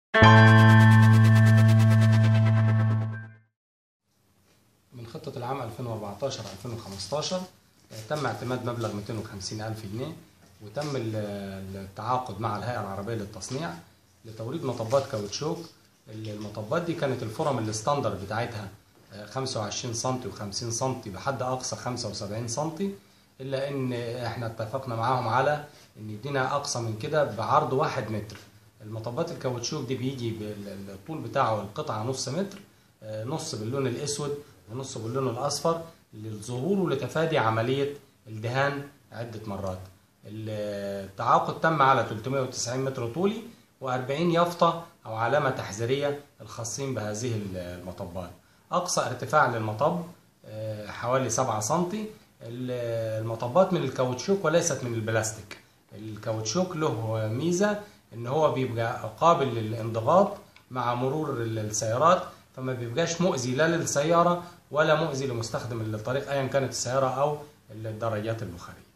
من خطة العام 2014-2015 تم اعتماد مبلغ 250,000 جنيه، وتم التعاقد مع الهيئة العربية للتصنيع لتوريد مطبات كاوتشوك. المطبات دي كانت الفرم الستاندر بتاعتها 25 سم و50 سم، بحد أقصى 75 سم، إلا إن إحنا اتفقنا معاهم على إن يدينا أقصى من كده بعرض 1 متر. المطبات الكاوتشوك دي بيجي بالطول بتاعه القطعة نص متر، نص باللون الأسود ونص باللون الأصفر، للظهور ولتفادي عملية الدهان عدة مرات. التعاقد تم على 390 متر طولي و40 يافطة أو علامة تحذيرية الخاصين بهذه المطبات. أقصى ارتفاع للمطب حوالي 7 سم. المطبات من الكاوتشوك وليست من البلاستيك. الكاوتشوك له ميزة إن هو بيبقى قابل للانضغاط مع مرور السيارات، فما بيبقاش مؤذي لا للسيارة ولا مؤذي لمستخدم الطريق أيا كانت السيارة أو الدراجات البخارية.